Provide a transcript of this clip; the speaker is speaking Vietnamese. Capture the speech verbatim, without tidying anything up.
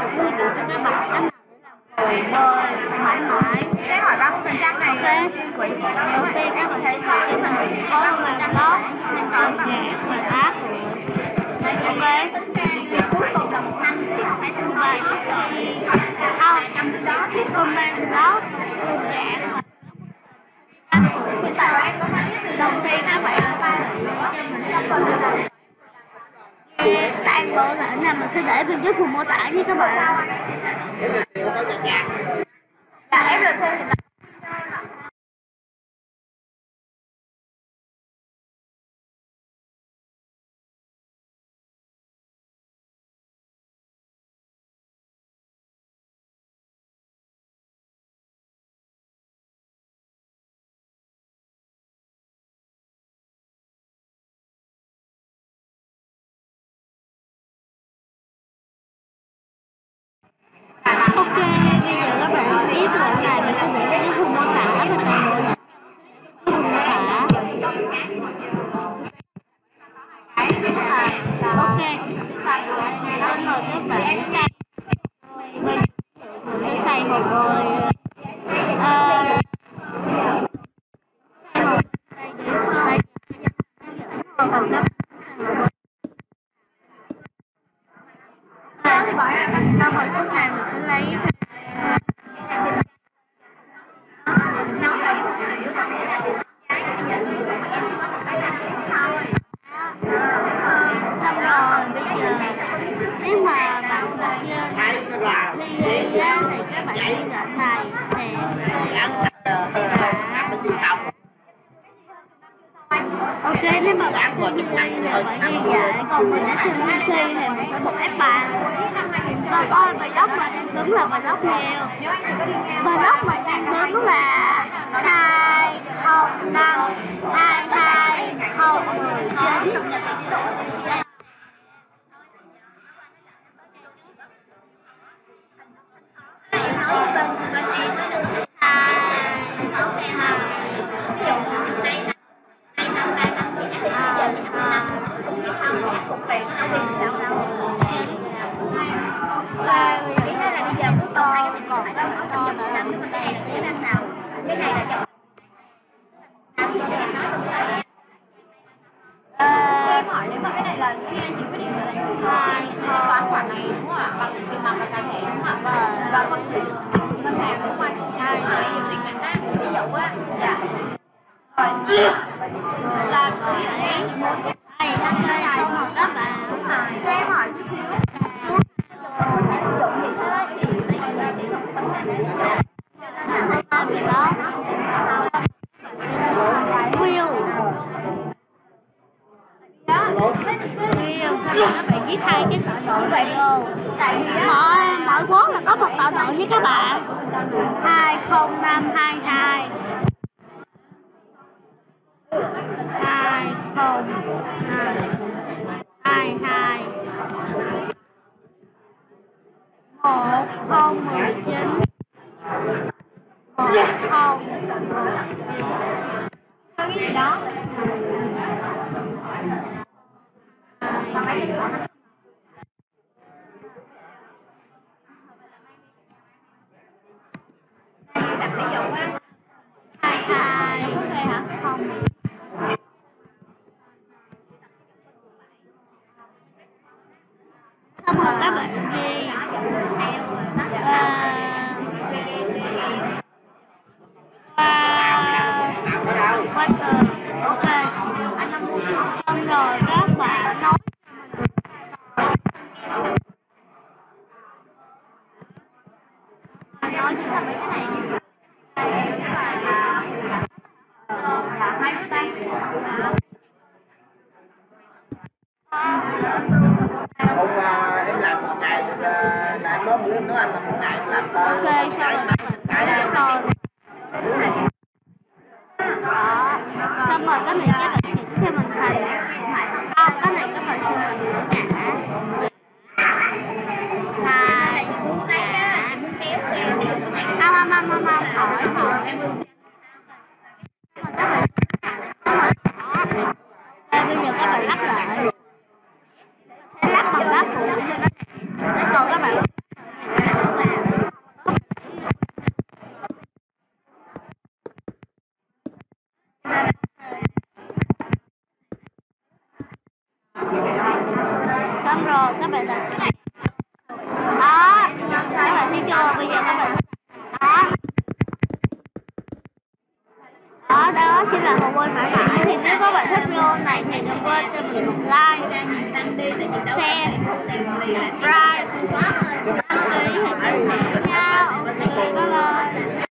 sư dụ cho các bạn cách nào để làm hồ bơi mãi mãi. Thế hỏi ba mươi phần trăm này Ok. của chị. Đầu tiên các bạn sẽ học cái mình sẽ có màn gốc, đơn giản và đá tuổi. Ok. Cuối cùng là một năm chị phải thanh Và trước khi không con màn gốc, đơn giản và đá tuổi. Đầu tiên các bạn chuẩn bị cho mình sẽ không được toàn bộ lệnh này mình sẽ để bên dưới phần mô tả với các bạn. Dạ ép lờ xê thì là Ok, bây giờ các bạn viết lệnh này mình sẽ để bên dưới phần mô tả và toàn bộ lệnh mình sẽ để bên dưới phần mô tả. Ok, xin mời các bạn sang bây giờ mình sẽ xây hồ bơi. À, xây hồ đây để đây còn các sau một phút này mình sẽ lấy xong rồi bây giờ nếu mà bạn đặt trên thi thì các bạn ghi lệnh này sẽ ok. Nếu mà bạn không ghi thì bạn ghi vậy, còn mình ở trên pê xê thì mình sẽ bật ép ba và ôi block mà đang đứng là block nhiều, block mà đang đứng là hai không năm hai hai không một chín. Còn các bạn to đợi làm bên đây tí. Cái này là cho em hỏi nếu mà cái này là khi anh chị quyết định trở thành chủ sở thì anh chị sẽ thanh toán khoản này đúng không ạ? Bằng tiền mặt và cá thể đúng không ạ? Và không sử dụng dịch vụ ngân hàng đúng không anh? hai Ví dụ mình Việt Nam ví dụ á, dạ. Rồi là ví dụ như anh chị muốn cái đây ok xong rồi các bạn cho em hỏi chút xíu. Wheel sao mà các bạn viết hai cái tọa độ này vô, tại vì mỗi mỗi quốc là có một tọa độ với các bạn hai không năm hai hai hai không năm hai hai một không một chín một không một chín. Cái gì đó. Sao mấy cái đặt ví dụ á hai hai có xe hả? Không. Xong rồi các bạn ghi uh, water. Ok. Xong rồi các bạn nói nói cho là mấy cái này như là hai cái tay. Hôm uh, em làm một ngày uh, là em nói bữa em nói anh làm một ngày em làm uh, ok. Xong rồi các bạn store đó. Xong rồi cái này các bạn chỉnh cho mình thành không, cái này các bạn cho mình nữa cả hai không không không không hỏi hỏi em. Các bạn ok, bây giờ các bạn lắp lại sẽ lắp bằng đá cuội cho nó, còn các bạn rồi, các bạn đặt đó, các bạn thấy chưa? Bây giờ các bạn đó, đó, đó chính là Hồ Quên mãi mãi. Thì nếu các bạn thích video này thì đừng quên cho mình một like, share, subscribe, đăng ký và chia sẻ nha. Ok, bye bye.